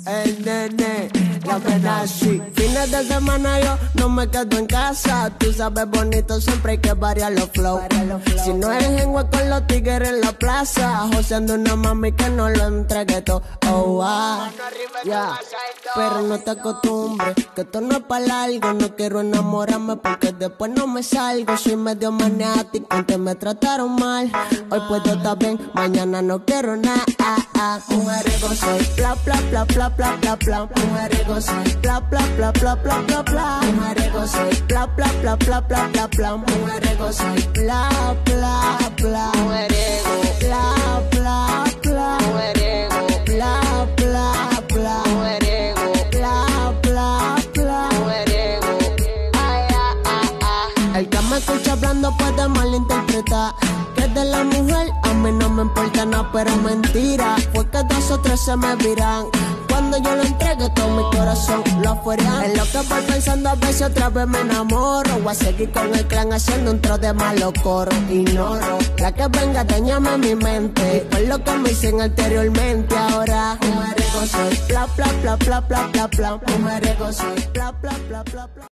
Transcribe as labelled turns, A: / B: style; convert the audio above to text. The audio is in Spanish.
A: El nene, la Menassi. Fines de semana yo no me quedo en casa. Tú sabes bonito, siempre hay que variar los flow. Si no eres en hueco con los tigres en la plaza, joseando una mami que no lo entregue todo. Oh, ah, yeah. Pero no te acostumbres, que esto no es para largo. No quiero enamorarme porque después no me salgo. Soy medio maniático, antes me trataron mal. Hoy puedo estar bien, mañana no quiero nada. Mujeriego soy, bla bla bla bla bla bla bla. Mujeriego soy, bla bla bla bla bla bla bla. Mujeriego soy, bla bla bla bla bla bla bla. Mujeriego soy, bla bla bla. Mujeriego, bla bla bla. Mujeriego, bla bla bla. Mujeriego, bla bla bla. Mujeriego, ay El que me escucha hablando puede malinterpretar que de la mujer a mí no me importa nada, pero mentira. Fue que 2 o 3 se me viran cuando yo lo entregué todo mi corazón lo afuera. Es lo que voy pensando a veces, otra vez me enamoro. Voy a seguir con el clan haciendo un tro de malo coro. Ignoro la que venga, dañame mi mente. Y fue lo que me dicen anteriormente. Ahora mujeriego soy, bla bla bla bla bla bla bla. Mujeriego soy, bla bla bla bla bla.